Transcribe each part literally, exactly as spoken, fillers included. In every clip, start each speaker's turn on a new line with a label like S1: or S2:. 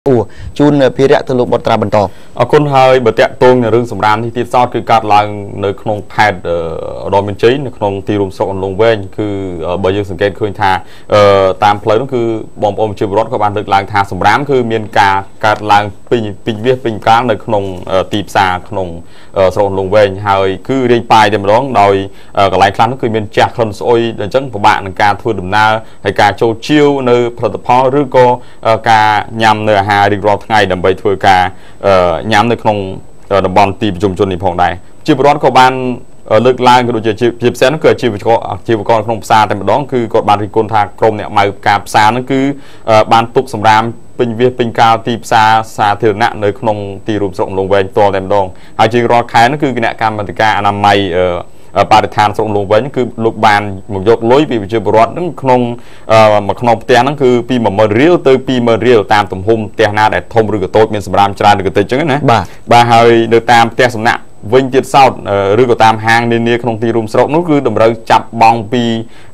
S1: Ủa, chun phía rẽ từ lúc bật ra bần tỏ.
S2: Ở con hơi bật tẹt tôn nhà rừng sầm ram thì tiết sót cứ cắt lang nơi không thẹt ở đồi miền chí nơi không tì rùm sọc lồng ven cứ bởi dương sừng kén khơi thà tam plei nó cứ bom ôm chiều rót các bạn được lang thà sầm ram cứ miền cà cắt lang pin pin viết pin cáng nơi không tì xà không sọc lồng ven hơi cứ đi bài để mà đón đòi cái lại khăn nó cứ miền chạc hơn sôi để chẳng của bạn cà thua đầm na hay cà châu chiêu nơi phật phò rư co cà nhằm nơi hà đi rót ngày đầm bay thua cà nhắmในក្នុងតំបន់ទីប្រជុំជននេះផងដែរជីវរដ្ឋក៏បានលើកឡើងក៏ដូចជាជាផ្សេងនោះគឺជីវករជីវករក្នុងផ្សារតែម្ដងគឺគាត់បានរិះគន់ថាក្រុមអ្នកម៉ៅការផ្សារនោះគឺបានទុកសម្រាមពេញវាពេញកាលទីផ្សារសាធារណៈនៅក្នុងទីរួមស្រុកលងវែងផ្ទាល់តែម្ដងហើយជារាល់ខែនោះគឺគណៈកម្មាធិការអនាម័យបរិស្ថានស្រុកលងវិញគឺលោកបានមកយកលុយពីប្រជាពលរដ្ឋហ្នឹងក្នុងមួយក្នុងផ្ទះហ្នឹងគឺពីoneម៉ឺនរៀលទៅtwoម៉ឺនរៀលតាមទំហំផ្ទះណាដែលធំឬក៏តូចមានសម្រាមច្រើនឬក៏តិចអញ្ចឹងណាបាទហើយនៅតាមផ្ទះសំណាក់វិញទៀតសោតឬក៏តាមហាងនានាក្នុងទីរួមស្រុកនោះគឺតម្រូវចាប់បង់ពី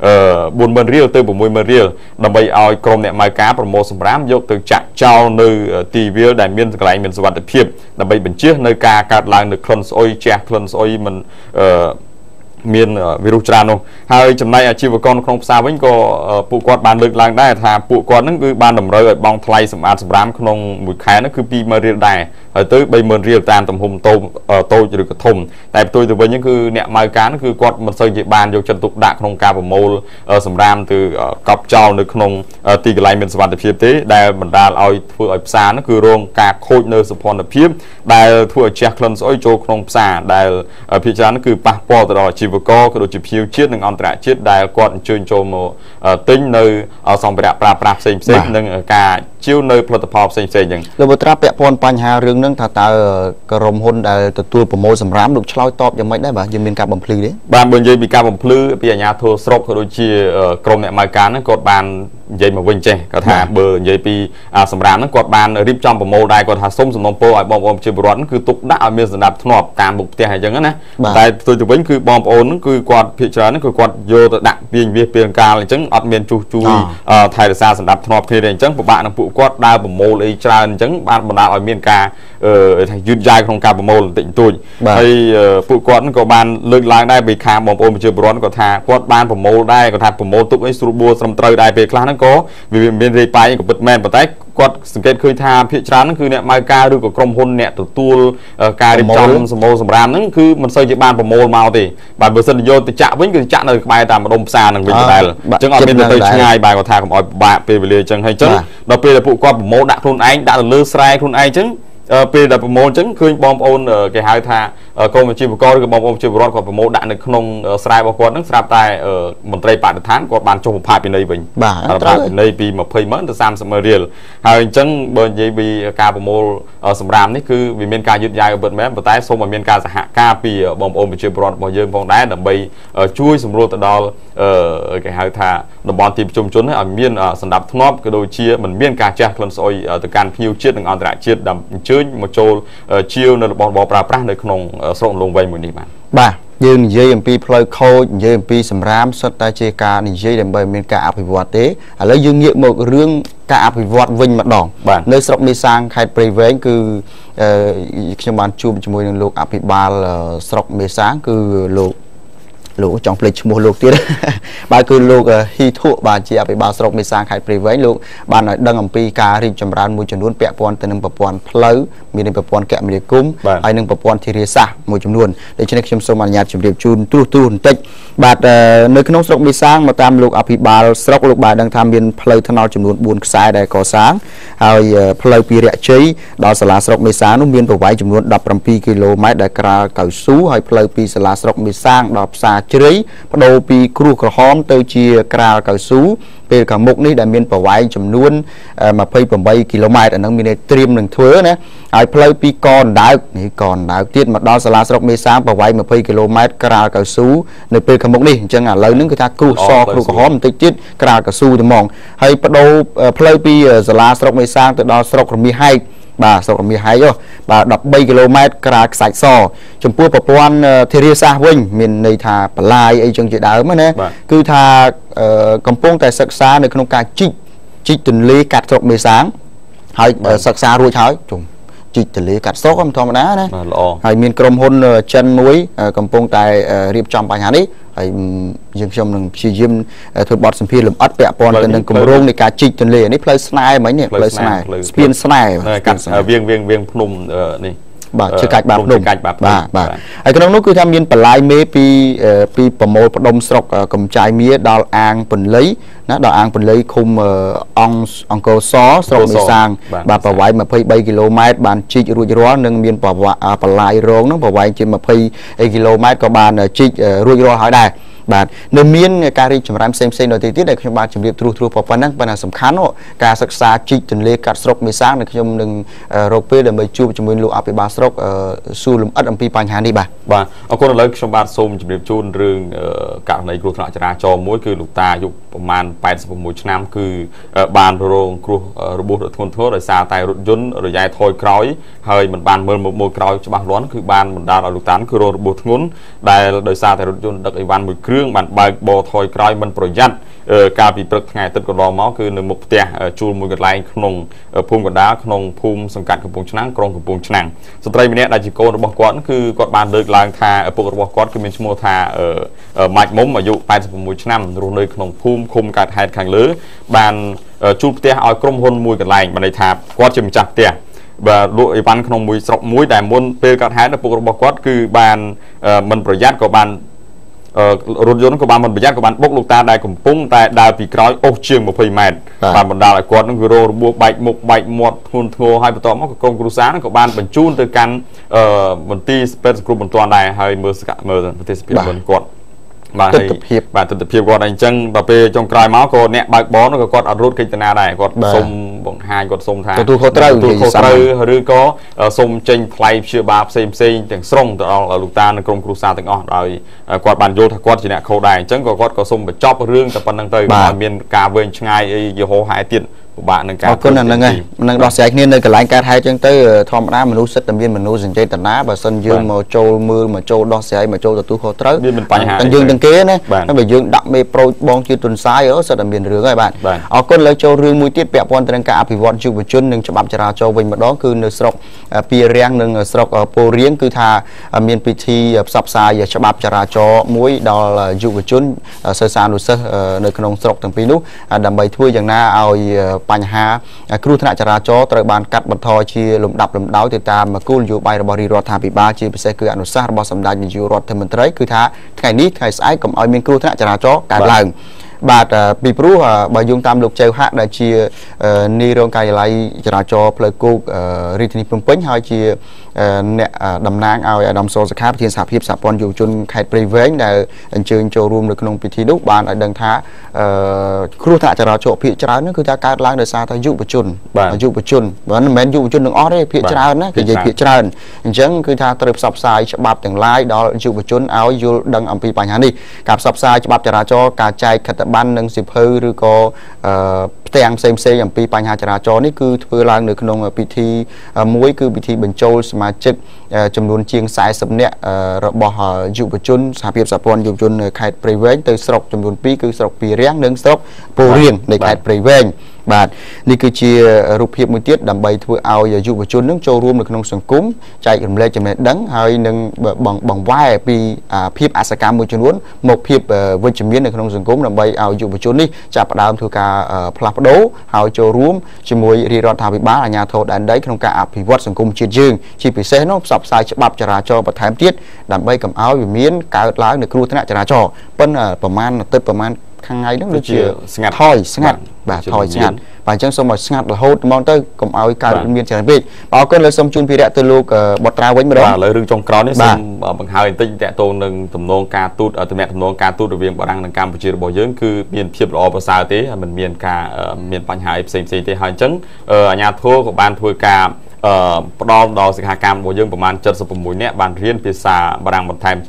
S2: fourម៉ឺនរៀលទៅsixម៉ឺនរៀលដើម្បីឲ្យក្រុមអ្នកម៉ៅការប្រមូលសម្រាមយកទៅចាក់ចោលនៅទីវាលដែលមានកន្លែងមានសុវត្ថិភាពដើម្បីបញ្ជៀសនៅការកើតឡើងនៅក្លិនស្អុយជះក្លិនស្អុយមិនមានវីរុសច្រើននោះហើយចំណែកអាជីវករក្នុងផ្សារវិញក៏ពួកគាត់បានលើកឡើងដែរថាពួកគាត់ហ្នឹងគឺបានតម្រូវឲ្យបង់ថ្លៃសម្អាតសម្រាមក្នុងមួយខែហ្នឹងគឺtwoម៉ឺនរៀលដែរហើយទៅthreeម៉ឺនរៀលតាមទំហំតូចតូចឬក៏ធំតែផ្ទុយទៅវិញហ្នឹងគឺអ្នកម៉ៅការហ្នឹងគឺគាត់មិនសូវជាបានយកចិត្តទុកដាក់ក្នុងការប្រមូលសម្រាមទៅកប់ចោលនៅក្នុងទីកន្លែងមានសុវត្ថិភាពទេដែលបណ្ដាលឲ្យធ្វើឲ្យផ្សារហ្នឹងគឺរងការខូចនៅសោភ័ណភាពដែលធ្វើឲ្យជះក្លិនស្អុយចូលក្នុងផ្សារដែលភាគច្រើនគឺប៉ះពាល់ទៅដល់ជីវករក៏ដូចជាភ្ញៀវជាតិនិងអន្តរជាតិដែលគាត់អញ្ជើញចូលមកទិញនៅសម្ភារៈប្រើប្រាស់ផ្សេងផ្សេងនិងការជាវនៅផលិតផលផ្សេងផ្សេងចឹង
S1: លោកបុត្រាពាក់ព័ន្ធបញ្ហារឿងហ្នឹងថាតើក្រុមហ៊ុនដែលទទួលប្រមូលសម្រាមលោកឆ្លើយតបយ៉ាងម៉េចដែរបាទយើងមានការបំភ្លឺទេ
S2: បាទបើនិយាយពីការបំភ្លឺពីអាជ្ញាធរស្រុកក៏ដូចជាក្រុមអ្នកម៉ៅការហ្នឹងគាត់បាននិយាយមកវិញចេះគាត់ថាបើនិយាយពីសម្រាមហ្នឹងគាត់បានរៀបចំប្រមូលដែរគាត់ថាសូមសំណូមពរឲ្យបងប្អូនប្រជាពលរដ្ឋហ្នឹងគឺទុកដាក់ឲ្យមានសណ្ដាប់ធ្នាប់តាមមុខផ្ទះអញ្ចឹងណាតែផ្ទុយទៅវិញគឺបងប្អូនហ្នឹងគឺគាត់ភាគច្រើនហ្នឹងគឺគាត់យកទៅដាក់ពីវាពីងកាលអញ្ចឹងអត់មានជួសជួយថែរក្សាសណ្ដាប់ធ្នាប់គ្នាទេអញ្ចឹងពិបាកនឹងពួកគាត់ដើរប្រមូលអីច្រើនអញ្ចឹងបានបណ្ដាលឲ្យមានការថាយឺតយ៉ាវក្នុងការប្រមូលបន្តិចបន្តួចហើយពួកគាត់ក៏បានលើកឡើងដែរពីខាងបងប្អូនប្រជាពលរដ្ឋគាត់ថាគាត់បានប្រមូលដែរគាត់ថាប្រមូលទុកអីស្រួលបួលត្រឹមត្រូវដែរពេលខ្លះហ្នឹងក៏វាមានរាយប៉ាយក៏ពិតមែនប៉ុន្តែគាត់សង្កេតឃើញថាភាគច្រើនហ្នឹងគឺអ្នកម៉ៅការឬក៏ក្រុមហ៊ុនអ្នកទទួលការរៀបចំសម្បូរសម្រាមហ្នឹងគឺមិនសូវជាបានប្រមូលមកទេបាទបើសិនយកទៅចាក់វិញគឺចាក់នៅក្បែរតាមម្ដុំផ្សារហ្នឹងវិញដដែលអញ្ចឹងអត់មានទៅឆ្ងាយបាទគាត់ថាកុំឲ្យពិបាកពេលវេលាអញ្ចឹងហើយអញ្ចឹងដល់ពេលដែលពួកគាត់ប្រមូលដាក់ខ្លួនឯងដាក់ទៅលើស្រែខ្លួនឯងអញ្ចឹងពេលដែលប្រមូលអញ្ចឹងឃើញបងប្អូនគេហៅថាក្រុមអាជីវករឬក៏បងប្អូនប្រជាពលរដ្ឋគាត់ប្រមូលដាក់នៅក្នុងស្រែរបស់គាត់ហ្នឹងស្រាប់តែមន្ត្រីបរិស្ថានគាត់បានចុះបំផាតពិន័យវិញ
S1: បាទ
S2: ពិន័យពីtwentyម៉ឺនទៅthirtyម៉ឺនរៀលហើយអញ្ចឹងបើនិយាយពីការប្រមូលសម្រាមនេះគឺវាមានការយឺតយ៉ាវពិតមែនប៉ុន្តែសូមឲ្យមានការសហការពីបងប្អូនប្រជាពលរដ្ឋរបស់យើងផងដែរដើម្បីជួយសម្រួលទៅដល់គេហៅថាតំបន់ទីប្រជុំជនឲ្យមានសណ្ដាប់ធ្នាប់ក៏ដូចជាមិនមានការជះក្លិនស្អុយទៅកាន់ភ្ញៀវជាតិនិងអន្តរជាតិដើម្បីអញ្ជើញមកចូលជាវនៅរបស់របរប្រើប្រាស់នៅក្នុងស្រុកលងវែងមួយនេះបាទ
S1: បាទយើងនិយាយអំពីផ្លូវខូចនិយាយអំពីសម្រាមសុទ្ធតែជាការនិយាយដើម្បីមានការអភិវឌ្ឍទេឥឡូវយើងងាកមករឿងការអភិវឌ្ឍវិញម្ដងនៅស្រុកមេសាងខេត្តព្រៃវែងគឺខ្ញុំបានជួបជាមួយនឹងលោកអភិបាលស្រុកមេសាងគឺលោកលោកចង់ភ្លេចឈ្មោះលោកទៀតបាទគឺលោកហ៊ីធុបាទជាអភិបាលស្រុកមេសាងខេត្តព្រៃវែងលោកបានឲ្យដឹងអំពីការរីកចម្រើនមួយចំនួនពាក់ព័ន្ធទៅនឹងប្រព័ន្ធផ្លូវមានប្រព័ន្ធគមនាគមន៍ហើយនឹងប្រព័ន្ធធារាសាស្ត្រមួយចំនួនដូច្នេះខ្ញុំសូមអនុញ្ញាតជម្រាបជូនទូទូបន្តិចបាទនៅក្នុងស្រុកមេសាងមកតាមលោកអភិបាលស្រុកលោកបានដឹងថាមានផ្លូវថ្នល់ចំនួនfourខ្សែដែលកសាងហើយផ្លូវពីរៈជ័យដល់សាលាស្រុកមេសាងនោះមានប្រវែងចំនួនseventeenគីឡូម៉ែត្រដែលក្រាលកៅស៊ូហើយផ្លូវពីសាលាស្រុកមេសាងដល់ផ្សារជ្រៃបដូរពីគ្រួក្រហមទៅជាក្រាលកៅស៊ូពេលខាងមុខនេះដែលមានប្រវែងចំនួនtwenty-eightគីឡូម៉ែត្រអានឹងមានត្រៀមនឹងធ្វើណាហើយផ្លូវពីកណ្ដើកនេះកណ្ដើកទៀតមកដល់សាលាស្រុកមេសាងប្រវែងtwentyគីឡូម៉ែត្រក្រាលកៅស៊ូនៅពេលខាងមុខនេះអញ្ចឹងឥឡូវហ្នឹងគឺថាគ្រួសគ្រួក្រហមបន្តិចទៀតក្រាលកៅស៊ូតែហ្មងហើយបដូរផ្លូវពីសាលាស្រុកមេសាងទៅដល់ស្រុករមាសហែកបាទស្រុករមាសហែកបាទthirteenគីឡូម៉ែត្រក្រាលខ្សាច់សចំពោះប្រព័ន្ធធារាសាស្ត្រវិញមានន័យថាបលាយអីចឹងជាដើមណាគឺថាកំពុងតែសិក្សានៅក្នុងការជីកជីកទន្លេកាត់ស្រុកមេសាងហើយសិក្សារួចហើយជុំជីកទលេកាត់ស្រុកធម្មតាណា
S2: ល្អ
S1: ហើយមានក្រុមហ៊ុនចិនមួយកំពុងតែរៀបចំបញ្ហានេះហើយយើងខ្ញុំនឹងព្យាយាមធ្វើបទសម្ភាសន៍លម្អិតពាក់ព័ន្ធទៅនឹងគម្រោងនៃការជីកទន្លេនេះផ្លូវស្នែមិញនេះផ្លូវស្នែស្ពានស្នែ
S2: កាត់វៀងវៀងវៀងភ្នំនេះ
S1: បាទជើកាច់បាភ្នំ
S2: បាទ
S1: បាទហើយក្នុងនោះគឺថាមានបន្លាយមេពីពីប្រមូលផ្ដុំស្រុកកំចាយមៀដល់អាងពន្លៃណាដល់អាងពន្លៃឃុំអង្គអង្គរសស្រុកមេសាងបាទប្រវែងម្ភៃបីគីឡូម៉ែត្របានជីករួចរាល់និងមានបន្លាយរងហ្នឹងប្រវែងជាម្ភៃគីឡូម៉ែត្រក៏បានជីករួចរាល់ហើយដែរបាទនៅមានការរីកចម្រើនផ្សេងផ្សេងនៅទីទៀតដែលខ្ញុំបានជម្រាបត្រួសត្រាសប៉ុណ្ណឹងប៉ុន្តែសំខាន់ការសិក្សាជីកទន្លេកាត់ស្រុកមេសាងដែលខ្ញុំនឹងរកពេលដើម្បីជួបជាមួយលោកអភិបាលស្រុកសួរលម្អិតអំពីបញ្ហានេះបាទ
S2: បាទអរគុណឥឡូវខ្ញុំបាទសូមជម្រាបជូនរឿងករណីគ្រោះថ្នាក់ចរាចរណ៍មួយគឺលោកតាអាយុប្រមាណប៉ែតសិប៦ឆ្នាំគឺបានរងគ្រោះរបួសធ្ងន់ធ្ងរដោយសារតែរថយន្តរយែថយក្រោយហើយមិនបានមើលមកមកក្រោយច្បាស់លាស់គឺបានបណ្ដាលឲ្យលោកតាគឺរងរបួសធ្ងន់ដែលដោយសារតែរថយន្តដឹកអីវ៉ាន់មួយគ្រឿងបានបើកបរថយក្រោយមិនប្រយ័ត្នកាលពីព្រឹកថ្ងៃអាទិត្យកន្លងមកគឺនៅមុខផ្ទះជួលមួយកន្លែងក្នុងភូមិកណ្ដាលក្នុងភូមិសង្កាត់កំពង់ឆ្នាំងក្រុងកំពង់ឆ្នាំងស្ត្រីម្នាក់ដែលជាកូនរបស់គាត់គឺគាត់បានលើកឡើងថាឪពុករបស់គាត់គឺមានឈ្មោះថាម៉ាច់មុំអាយុប៉ែតសិប៦ឆ្នាំរស់នៅក្នុងភូមិឃុំកើតហេតុខាងលើបានជួលផ្ទះឲ្យក្រុមហ៊ុនមួយកន្លែងបានន័យថាគាត់ជាម្ចាស់ផ្ទះបាទលក់អីវ៉ាន់ក្នុងមួយស្រុកមួយដែលមុនពេលកើតហេតុឪពុករបស់គាត់គឺបានមិនប្រយ័ត្នក៏បានរថយន្តក៏បានមិនប្រយ័ត្នក៏បានបុកលោកតាដែលកំពុងតែដើរពីក្រោយអូសជាងម្ភៃម៉ែត្របានបណ្ដាលឲ្យគាត់នឹងរងរបួសបែកមុខបែកមាត់ធ្ងន់ធ្ងរហើយបន្ទាប់មកក៏ក្រុមគ្រួសារក៏បានបញ្ជូនទៅកាន់មន្ទីរពេទ្យសង្គ្រោះបន្ទាន់ដែរហើយមើលសកម្មមើលប្រទេសភាពរបស់គាត់បាទទិដ្ឋភាពបាទទិដ្ឋភាពគាត់អញ្ចឹងដល់ពេលចុងក្រោយមកក៏អ្នកបើកបរនោះក៏គាត់អត់រត់កិច្ចតាដែរគាត់សុំបង្ហាញគាត់សុំថា
S1: ទទួលខុសត្រូវ
S2: ទទួលខុសត្រូវឬក៏សុំចេញថ្លៃព្យាបាលផ្សេងផ្សេងទាំងស្រុងទៅដល់លោកតានិងក្រុមគ្រួសារទាំងអស់ដោយគាត់បានយល់ថាគាត់ជាអ្នកខុសដែរអញ្ចឹងក៏គាត់ក៏សុំបញ្ចប់រឿងតែប៉ុណ្្នឹងទៅមិនមានការវែងឆ្ងាយអីយហោហែទៀតពិបាកនឹងការ
S1: អរគុណហ្នឹងហើយនឹងដោះស្រាយគ្នានៅកន្លែងកើតហេតុអញ្ចឹងទៅធម្មតាមនុស្សសិតតែមានមនុស្សសញ្ចេតនាបើសិនយើងមកចូលមើលមកចូលដោះស្រាយមកចូលទទួលខុសត្រូវ
S2: មានបញ្ហា
S1: ទាំងយើងទាំងគេណាហើយបើយើងដាក់មេប្រូចបងជាទុនសាយអូសិតតែមានរឿងហើយបាទអរគុណលើចូលរឿងមួយទៀតពាក់ព័ន្ធទៅនឹងការអភិវឌ្ឍយុវជននិងច្បាប់ចរាចរណ៍វិញម្ដងគឺនៅស្រុកពីរាំងនិងស្រុកពោធិ៍រៀងគឺថាមានពិធីផ្សព្វផ្សាយច្បាប់ចរាចរណ៍មួយដល់យុវជនសិស្សានុសិស្សនៅក្នុងស្រុកទាំងពីរនោះដើម្បីធ្វើយ៉ាងណាឲ្យបញ្ហាគ្រោះថ្នាក់ចរាចរណ៍ត្រូវបានកាត់បន្ថយជាលំដាប់លំដោយទៅតាមគោលនយោបាយរបស់រាជរដ្ឋាភិបាលជាពិសេសគឺអនុសាសន៍របស់សម្ដេចនាយករដ្ឋមន្ត្រីគឺថាថ្ងៃនេះថ្ងៃស្អែកកុំឲ្យមានគ្រោះថ្នាក់ចរាចរណ៍កើតឡើងបាទពីព្រោះបើយោងតាមលោកចៅហាក់ដែលជានាយរងការិយាល័យចរាចរណ៍ផ្លូវគោករាជធានីភ្នំពេញហើយជាអ្នកតំណាងឲ្យអាដាមសុខាប្រធានសហភាពសហព័ន្ធយុវជនខេត្តព្រៃវែងដែលអញ្ជើញចូលរួមនៅក្នុងពិធីនោះបានឲ្យដឹងថាគ្រោះថ្នាក់ចរាចរណ៍ភាគច្រើននោះគឺថាកើតឡើងដោយសារតែយុវជនយុវជនមិនមែនយុវជនទាំងអស់ទេភាគច្រើនណាគេនិយាយភាគច្រើនអញ្ចឹងគឺថាត្រូវផ្សព្វផ្សាយច្បាប់ទាំងឡាយដល់យុវជនឲ្យយល់ដឹងអំពីបញ្ហានេះការផ្សព្វផ្សាយច្បាប់ចរាចរណ៍ការចែកខិត្តប័ណ្ណនិងសិភៅឬក៏ផ្ទាំងផ្សេងផ្សេងអំពីបញ្ហាចរាចរណ៍នេះគឺធ្វើឡើងនៅក្នុងពិធីមួយគឺពិធីបញ្ចូលសមាជិកចំនួនជាងសែសិបនាក់របស់យុវជនសហភាពសហព័ន្ធយុវជនខេត្តព្រៃវែងទៅស្រុកចំនួនពីរគឺស្រុកពីរាំងនិងស្រុកពោធិ៍រៀងនៃខេត្តព្រៃវែងបាទនេះគឺជារូបភាពមួយទៀតដើម្បីធ្វើឲ្យយុវជននឹងចូលរួមនៅក្នុងសង្គមចែករំលែកចំណេះដឹងហើយនឹងបង្វែរពីភាពអសកម្មមួយចំនួនមកភាពវិជ្ជមាននៅក្នុងសង្គមដើម្បីឲ្យយុវជននេះចាប់ផ្ដើមធ្វើការផ្លាស់ប្ដូរហើយចូលរួមជាមួយរាជរដ្ឋាភិបាលអាជ្ញាធរដែនដីក្នុងការអភិវឌ្ឍសង្គមជាតិយើងជាពិសេសនោះផ្សព្វផ្សាយច្បាប់ចរាចរណ៍បន្ថែមទៀតដើម្បីកុំឲ្យវាមានកើតឡើងនៅគ្រោះថ្នាក់ចរាចរណ៍ប៉ុន្តែប្រមាណអាទិត្យប្រមាណខាងថ្ងៃហ្នឹងដូចជា
S2: ស្ងាត់
S1: ថយស្ងាត់បាទថយស្ងាត់បាទអញ្ចឹងសូមឲ្យស្ងាត់រហូតហ្មងទៅកុំឲ្យកើតមានច្រើនពេកអរគុណលើសូមជូនភារៈទៅលោកបុត្រាវិញម្ដង
S2: បាទឥឡូវរឿងចុងក្រោយនេះសូមបង្ហាញបន្តិចតាក់ទងនឹងទំនងការទូតទំនាក់ទំនងការទូតរវាងបារាំងនិងកម្ពុជារបស់យើងគឺមានភាពល្អប្រសើរទេមិនមានការមានបញ្ហាផ្សេងផ្សេងទេហើយអញ្ចឹងអាជ្ញាធរក៏បានធ្វើការផ្ដល់ដល់សិក្ខាកាមរបស់យើងប្រមាណเจ็ดสิบหกនាក់បានរៀនភាសាបារាំងបន្ថែមទៀត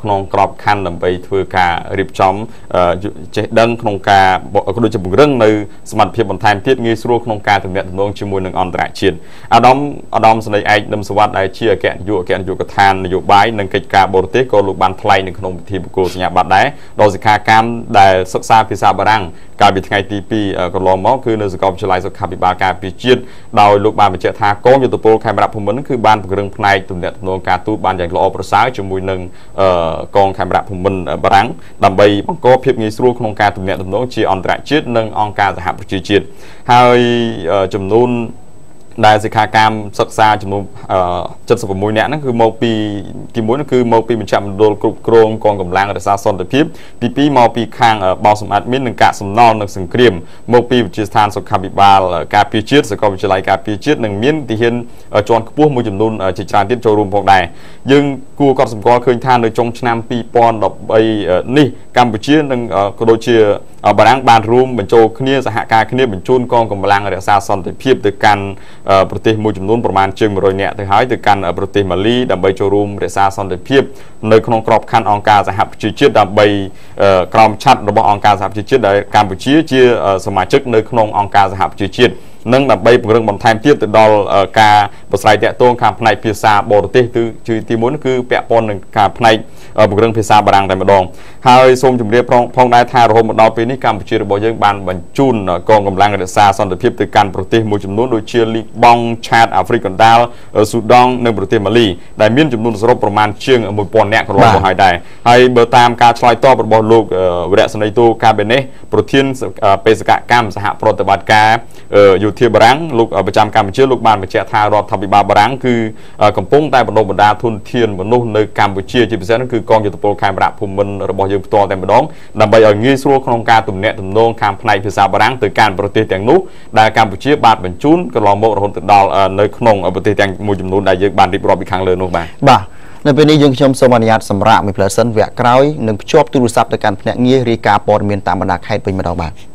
S2: ក្នុងក្របខ័ណ្ឌដើម្បីធ្វើការរៀបចំចេះដឹងក្នុងការក៏ដូចជាពង្រឹងនៅសមត្ថភាពបន្ថែមទៀតងាយស្រួលក្នុងការទំនាក់ទំនងជាមួយនឹងអន្តរជាតិអាដាមអាដាមស្នេហ៍ឯកនឹមសវត្តដែលជាអគ្គនាយកអគ្គនាយកដ្ឋាននយោបាយនិងកិច្ចការបរទេសក៏លោកបានថ្លែងនៅក្នុងពិធីបកគោសញ្ញាបត្រដែរដល់សិក្ខាកាមដែលសិក្សាភាសាបារាំងកាលពីថ្ងៃទីពីរកន្លងមកគឺនៅសាកលវិទ្យាល័យសុខាភិបាលការពារជាតិដោយលោកបានបញ្ជាក់ថាកងយុទ្ធពលខេមរៈភូមិន្ទគឺបានពង្រឹងផ្នែកទំនាក់ទំនងការទូតបានយ៉ាងល្អប្រសើរជាមួយនឹងកងខេមរៈភូមិន្ទបារាំងដើម្បីបង្កភាពងាយស្រួលក្នុងការទំនាក់ទំនងជាអន្តរជាតិនិងអង្គការសហប្រជាជាតិហើយចំនួនដែលសិក្ខាកាមសិក្សាចំនួន칠십육នាក់ហ្នឹងគឺមកពីទីមួយគឺមកពីបញ្ជាក់មណ្ឌលគ្រប់គ្រងកងកម្លាំងរក្សាសន្តិភាពទីពីរមកពីខាងបោសម្បត្តិមាននិងកាកសំណល់និងសង្គ្រាមមកពីវិទ្យាស្ថានសុខាភិបាលការពារជាតិសាកលវិទ្យាល័យការពារជាតិនិងមានទីហ៊ានជាន់ខ្ពស់មួយចំនួនជាច្រើនទៀតចូលរួមផងដែរយើងគួរកត់សម្គាល់ឃើញថានៅចុងឆ្នាំពីរពាន់ដប់បីនេះកម្ពុជានិងក៏ដូចជាបារាំងបានរួមបញ្ចូលគ្នាសហការគ្នាបញ្ជូនកងកម្លាំងរក្សាសន្តិភាពទៅកាន់ប្រទេសមួយចំនួនប្រមាណជាងមួយរយនាក់ទៅហើយទៅកាន់ប្រទេសម៉ាលីដើម្បីចូលរួមរក្សាសន្តិភាពនៅក្នុងក្របខ័ណ្ឌអង្គការសហប្រជាជាតិដើម្បីក្រោមឆ័ត្ររបស់អង្គការសហប្រជាជាតិដែលកម្ពុជាជាសមាជិកនៅក្នុងអង្គការសហប្រជាជាតិនិងដើម្បីពង្រឹងបន្ថែមទៀតទៅដល់ការប្រស្រ័យទាក់ទងខាងផ្នែកភាសាបរទេសគឺទីមួយគឺពាក់ព័ន្ធនឹងការផ្នែកពង្រឹងភាសាបារាំងតែម្ដងហើយសូមជម្រាបផងដែរថារហូតមកដល់ពេលនេះកម្ពុជារបស់យើងបានបញ្ជូនកងកម្លាំងរក្សាសន្តិភាពទៅកាន់ប្រទេសមួយចំនួនដូចជាលីបង់ឆាតអាហ្វ្រិកកណ្ដាលស៊ូដង់និងប្រទេសម៉ាលីដែលមានចំនួនសរុបប្រមាណជាងមួយពាន់នាក់កន្លងមកហើយដែរហើយបើតាមការឆ្លើយតបរបស់លោកវរៈសេនីយ៍តូកាបេណេសប្រធានបេសកកម្មសហប្រតិបត្តិការយោធាបារាំងលោកប្រចាំកម្ពុជាលោកបានបញ្ជាក់ថារដ្ឋាភិបាលបារាំងគឺកំពុងតែបណ្ដុះបណ្ដាលធនធានមនុស្សនៅកម្ពុជាជាពិសេសនោះគឺកងយុទ្ធពលខេមរៈភូមិន្ទរបស់យើងផ្ទាល់តែម្ដងដើម្បីឲ្យងាយស្រួលក្នុងការទំនាក់ទំនងខាងផ្នែកភាសាបារាំងទៅកាន់ប្រទេសទាំងនោះដែលកម្ពុជាបានបញ្ជូនកន្លងមករហូតដល់នៅក្នុងប្រទេសទាំងមួយចំនួនដែលយើងបានរៀបរាប់ពីខាងលើនោះបាទ
S1: បាទនៅពេលនេះយើងខ្ញុំសូមអនុញ្ញាតសម្រាប់មួយផ្លែសិនវគ្គក្រោយនឹងភ្ជាប់ទូរស័ព្ទទៅកាន់ភ្នាក់ងាររាយការណ៍ព័ត៌មានតាមបណ្ដាខេត្តវិញម្ដងបាទ